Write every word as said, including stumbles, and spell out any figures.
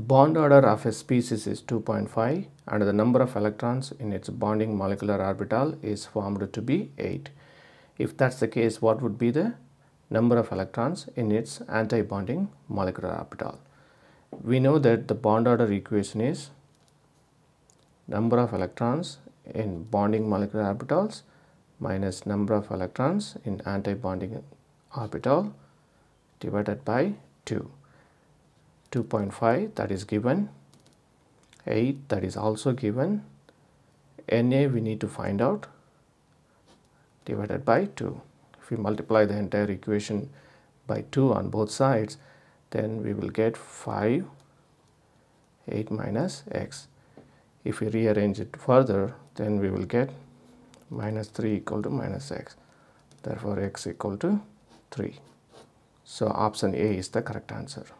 bond order of a species is two point five and the number of electrons in its bonding molecular orbital is formed to be eight. If that's the case, what would be the number of electrons in its anti-bonding molecular orbital? We know that the bond order equation is number of electrons in bonding molecular orbitals minus number of electrons in anti-bonding orbital divided by two. two point five that is given, eight that is also given, Na we need to find out, divided by two. If we multiply the entire equation by two on both sides, then we will get five, eight minus x. If we rearrange it further, then we will get minus three equal to minus x. Therefore, x equal to three. So, option A is the correct answer.